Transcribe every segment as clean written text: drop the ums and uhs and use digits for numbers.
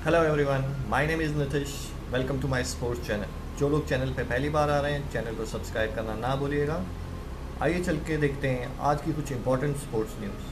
Hello everyone, my name is Nitish. Welcome to my sports channel. जो लोग channel पे पहली बार आ रहे हैं, चैनल को सब्सक्राइब करना ना भूलिएगा। आइए चल के देखते हैं आज की कुछ इंपॉर्टेंट स्पोर्ट्स न्यूज़।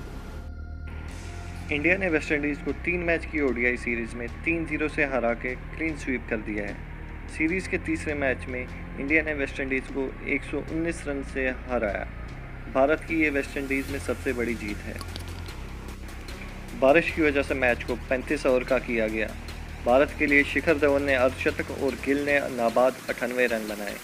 इंडिया ने वेस्टइंडीज़ को 3 मैच की ओडीआई सीरीज़ में 3-0 से हरा के क्लीन स्वीप कर दिया है। सीरीज़ के तीसरे मैच में इंडिया ने वेस्टइंडीज़ को 119 रन से हराया। भारत की ये वेस्टइंडीज़ में सबसे बड़ी जीत है। बारिश की वजह से मैच को 35 ओवर का किया गया। भारत के लिए शिखर धवन ने अर्धशतक और गिल ने नाबाद 98 रन बनाए।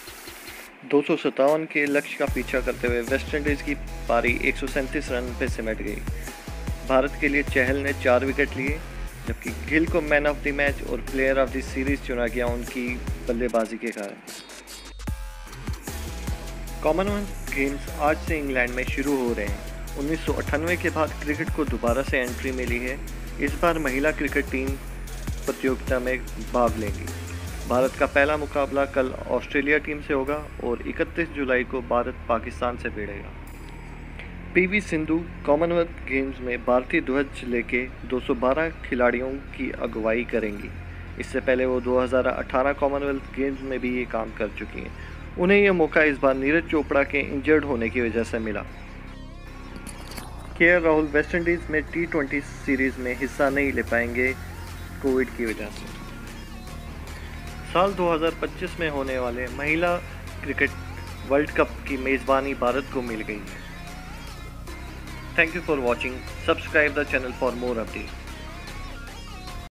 257 के लक्ष्य का पीछा करते हुए वेस्टइंडीज़ की पारी 137 रन पर सिमट गई। भारत के लिए चहल ने 4 विकेट लिए, जबकि गिल को मैन ऑफ द मैच और प्लेयर ऑफ द सीरीज चुना गया उनकी बल्लेबाजी के कारण। कॉमनवेल्थ गेम्स आज से इंग्लैंड में शुरू हो रहे हैं। 1998 के बाद क्रिकेट को दोबारा से एंट्री मिली है। इस बार महिला क्रिकेट टीम प्रतियोगिता में भाग लेंगी। भारत का पहला मुकाबला कल ऑस्ट्रेलिया टीम से होगा और 31 जुलाई को भारत पाकिस्तान से भिड़ेगा। पीवी सिंधु कॉमनवेल्थ गेम्स में भारतीय ध्वज लेके 212 खिलाड़ियों की अगुवाई करेंगी। इससे पहले वो 2018 कॉमनवेल्थ गेम्स में भी ये काम कर चुकी हैं। उन्हें यह मौका इस बार नीरज चोपड़ा के इंजर्ड होने की वजह से मिला। केएल राहुल वेस्टइंडीज़ में T20 सीरीज में हिस्सा नहीं ले पाएंगे कोविड की वजह से। साल 2025 में होने वाले महिला क्रिकेट वर्ल्ड कप की मेज़बानी भारत को मिल गई है। Thank you for watching. Subscribe the channel for more updates.